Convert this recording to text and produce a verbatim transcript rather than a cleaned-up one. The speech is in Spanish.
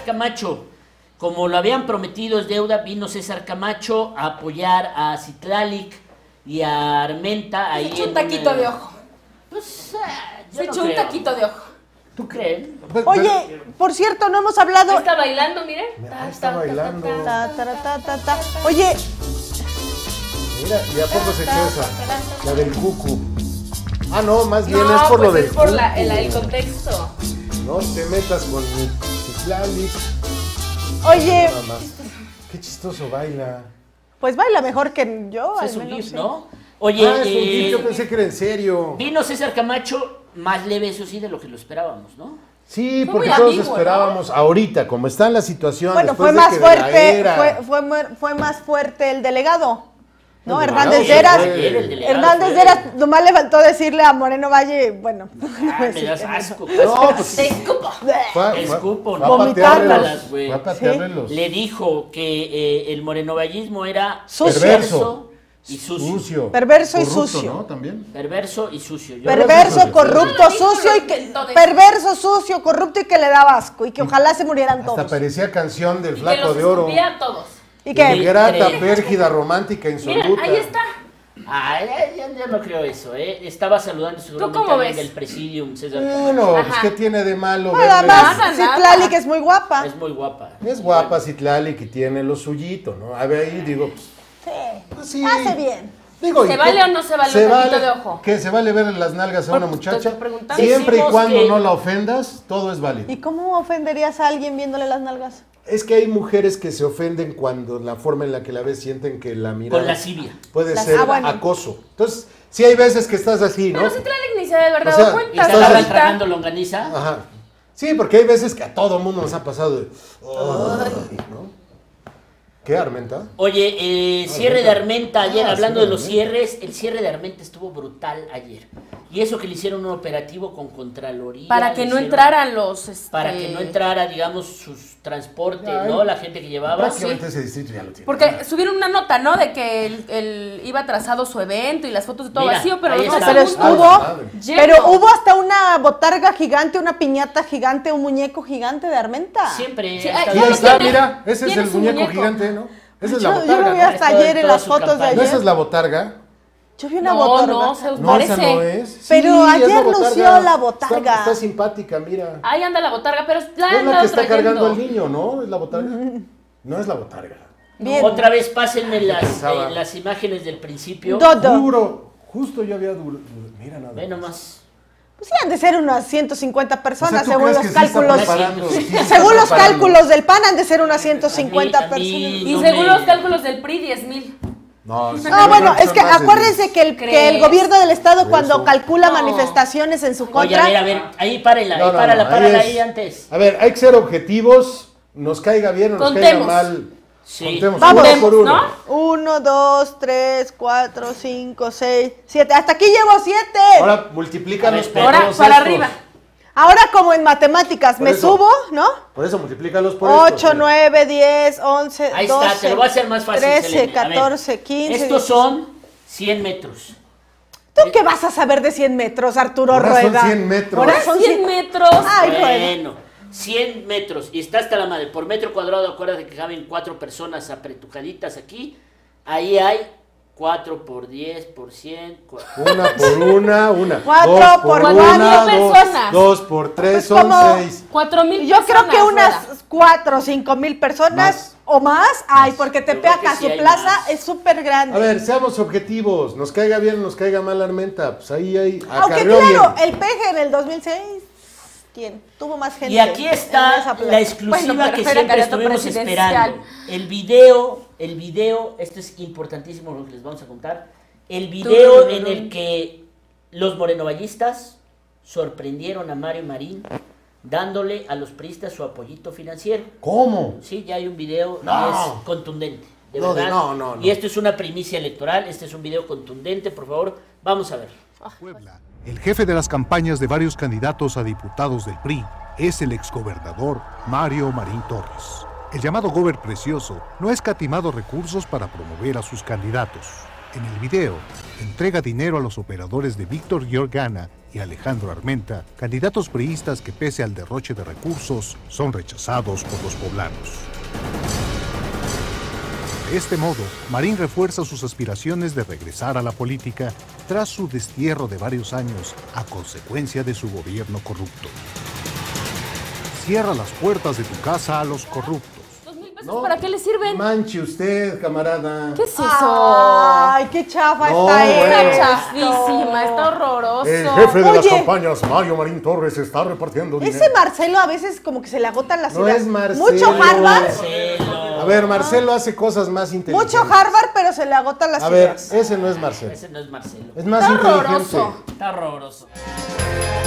Camacho, como lo habían prometido es deuda, vino César Camacho a apoyar a Citlalic y a Armenta. Ahí Se echó un en taquito una... de ojo. Pues, ah, yo Se no echó un creo. taquito de ojo. ¿Tú crees? Oye, por cierto, no hemos hablado... Ahí está bailando, miren. Ahí está bailando. Ta, ta, ta, ta, ta. Oye, Mira, ¿y a poco se echó esa? La del cucu. Ah, no, más bien No, es por pues lo del es por la, cucu. el, el contexto. No te metas con mi Citlalic. oye, Nada más. Qué chistoso baila. pues baila mejor que yo, Ese al es un menos. gif, sí. ¿no? Oye, ah, es un eh, gif, yo pensé que era en serio. vino César Camacho, más leve, eso sí, de lo que lo esperábamos, ¿no? Sí, Fue porque muy todos ambiguo, esperábamos ahorita, como está en la situación. Bueno, después fue de más que de la fuerte, era- fue, fue, mu- fue más fuerte el delegado, ¿no? El Hernández delegado, Deras. sí, fue- el delegado Hernández fue- Deras, nomás le faltó decirle a Moreno Valle, bueno. Ah, me das asco. No, pues Te escupo. fue, fue- Escupo, fue ¿no? a patearle Vomitarlas, los- güey. fue a patearle Sí. los- Le dijo que eh, el morenovallismo era Sucio. perverso y sucio. Sucio. Perverso y Corrupto, sucio. ¿no? También. Perverso y sucio. Yo- Perverso, sucio. corrupto, No lo dijo, sucio lo y que, inventó de- perverso, sucio, corrupto y que le daba asco y que ojalá se murieran Hasta todos. parecía canción del Y que Flaco los de Oro. escupía a todos. Y que Grata, ¿Crees? pérgida, romántica, insoluta. Mira, ahí está. Ah, ya, ya- ya no creo eso, ¿eh? Estaba saludando seguramente cómo a alguien ves? del Presidium, César Camacho. Bueno, pues Ajá. ¿qué tiene de malo? nada verle? más, Nada, Citlalic nada. es muy guapa. Es muy guapa. Es guapa Citlalic y tiene lo suyito, ¿no? A ver, ahí digo, pues, Sí, pues sí. hace bien. Digo, ¿Se ¿y vale qué? o no se vale un taquito de ojo? ¿Qué? ¿Se vale ver las nalgas a una Pues, te muchacha? estoy preguntando. Siempre y Decimos cuando que- no la ofendas, todo es válido. ¿Y cómo ofenderías a alguien viéndole las nalgas? Es que hay mujeres que se ofenden cuando la forma en la que la ves sienten que la mirada Con lascivia. puede Las- ser ah, bueno. acoso. Entonces, sí hay veces que estás así, ¿no? Pero Citlalic ni se ha de haber O dado sea, cuenta. Y se Entonces- estaba Ahorita- tragando longaniza. Ajá. Sí, porque hay veces que a todo mundo nos ha pasado de... "Ay", ¿no? ¿Qué, Armenta? Oye, eh, cierre de Armenta ayer, Ah, hablando sí, de los Armenta. cierres, el cierre de Armenta estuvo brutal ayer. Y eso que le hicieron un operativo con Contraloría. Para le que no hicieron- entraran los... este, Para que no entrara, digamos, sus transportes, Ay. ¿no? La gente que llevaba. Prácticamente ese distrito ya lo tiene. Porque subieron una nota, ¿no? De que él, él iba trazado su evento y las fotos de todo Mira, vacío, pero ahí los está. Pero segundos estuvo, Ah, madre. lleno. pero hubo hasta una botarga gigante, una piñata gigante, un muñeco gigante de Armenta. Siempre. Sí, ha ay, estado- Y ya ahí lo está, tiene. mira, ese es Tiene el su muñeco, muñeco. gigante, ¿no? Esa es la Yo, yo botarga. lo vi ¿no? hasta Toda- ayer en toda las su fotos de campaña. ¿No ayer. esa es la botarga? Yo vi una No, botarga. no, se No, parece. esa no es. Pero Sí, es ayer la botarga. lució la botarga. Está, está simpática, mira. Ahí anda la botarga, pero la Es la anda que está trayendo. cargando al niño, ¿no? ¿Es la botarga? No es la botarga. Bien. Otra vez pásenme las, pensaba. eh, las imágenes del principio. Dodo. Juro, justo yo había... duro- Mira nada Ve más. nomás. Pues sí, han de ser unas ciento cincuenta personas, O sea, ¿tú según crees los que sí está cálculos. preparando? Sí está Según los preparando. cálculos del P A N, han de ser unas ciento cincuenta A mí- a mí- personas. Y No según me- los cálculos del P R I, diez mil. No, sí, Ah, yo bueno, creo es son que más de acuérdense que el, que el ¿Crees? gobierno del estado Por cuando eso. calcula No. manifestaciones en su Oye, contra, a ver, a ver, ahí párela, No, ahí no, párala, no, párala ahí ahí es- antes. A ver, hay que ser objetivos, nos caiga bien o nos caiga Contemos. mal. Sí. Contemos Vamos. uno por uno. ¿No? uno, dos, tres, cuatro, cinco, seis, siete. Hasta aquí llevo siete. Ahora A multiplícalos ver, por espera. Ahora, todos para estos. arriba. Ahora como en matemáticas, Por me eso. subo, ¿no? Por eso multiplícalos por ocho, estos, mira. nueve, diez, once, Ahí doce, está, te lo voy a hacer más fácil, trece, Selene. A ver, catorce, quince. Estos dieciséis. son cien metros. ¿Tú qué vas a saber de cien metros, Arturo Ahora son Rueda? cien metros. Ahora son cien cien metros. Ay, Rueda. Bueno, cien metros. Y está hasta la madre. Por metro cuadrado, acuérdate que caben cuatro personas apretujaditas aquí. Ahí hay cuatro por diez por cien. cua- Una por una, una. Cuatro dos por una, cuatro dos, personas. Dos por tres Pues son como- seis. Cuatro mil Yo creo que personas, unas Rueda. cuatro o cinco mil personas Más. o más. Ay, porque Yo creo Tepeaca, que sí su hay plaza más. es súper grande. A ver, seamos objetivos. Nos caiga bien, nos caiga mal Armenta. Pues ahí hay. Aunque acarreó claro, bien. el Peje en el dos mil seis, ¿quién? Tuvo más gente. Y aquí en está esa plaza. la exclusiva Bueno, pero que era siempre candidato estuvimos presidencial. esperando. El video, el video, esto es importantísimo lo que les vamos a contar. El video en el que los morenovallistas sorprendieron a Mario Marín dándole a los priistas su apoyito financiero. ¿Cómo? Sí, ya hay un video No. y es contundente, de No, de- verdad. no, no, no. Y esto es una primicia electoral, este es un video contundente, por favor, vamos a ver. Puebla, el jefe de las campañas de varios candidatos a diputados del P R I es el exgobernador Mario Marín Torres. El llamado Gober Precioso no ha escatimado recursos para promover a sus candidatos. En el video, entrega dinero a los operadores de Víctor Giorgana y y Alejandro Armenta, candidatos priistas que pese al derroche de recursos son rechazados por los poblanos. De este modo, Marín refuerza sus aspiraciones de regresar a la política tras su destierro de varios años a consecuencia de su gobierno corrupto. Cierra las puertas de tu casa a los corruptos. No, ¿para qué le sirven? Manche usted, camarada. ¿Qué es eso? Ay, qué chafa No, está bueno. Está esto. chafísima, está horroroso. El jefe de las Oye. campañas, Mario Marín Torres, está repartiendo dinero. Ese Marcelo a veces como que se le agotan las No ideas. es Marcelo. Mucho Harvard. Marcelo. A ver, Marcelo hace cosas más inteligentes. Mucho Harvard, pero se le agotan las A ver, ideas. ese no es Marcelo. Ese no es Marcelo. Es más Está inteligente. horroroso. Está horroroso.